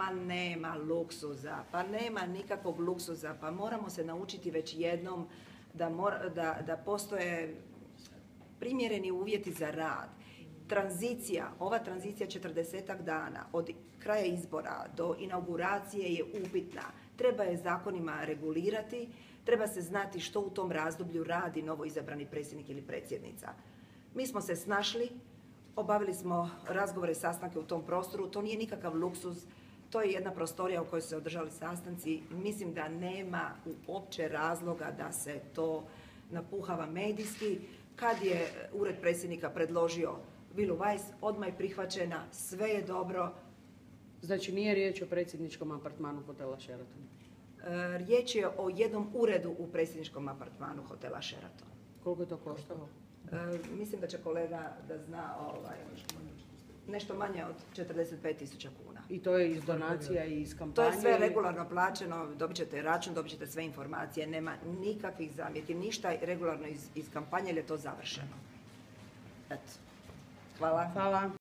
ma nema luksuza, pa nema nikakvog luksuza, pa moramo se naučiti već jednom da postoje primjereni uvjeti za rad. Ova tranzicija 40-ak dana od kraja izbora do inauguracije je upitna. Treba je zakonima regulirati, treba se znati što u tom razdoblju radi novoizabrani predsjednik ili predsjednica. Mi smo se snašli, obavili smo razgovore, sastanke u tom prostoru, to nije nikakav luksuz, to je jedna prostorija u kojoj su se održali sastanci. Mislim da nema uopće razloga da se to napuhava medijski. Kad je Ured predsjednika predložio Vilu Weiss, odmah je prihvaćena, sve je dobro. Znači nije riječ o predsjedničkom apartmanu hotela Sheraton? Riječ je o jednom uredu u predsjedničkom apartmanu hotela Sheraton. Koliko je to koštalo? Mislim da će kolega da zna nešto manje od 45.000 kuna. I to je iz donacija i iz kampanje? To je sve regularno plaćeno, dobit ćete račun, dobit ćete sve informacije, nema nikakvih zamjerki, ništa regularno iz kampanje jer je to završeno. Eto. Hvala. Hvala.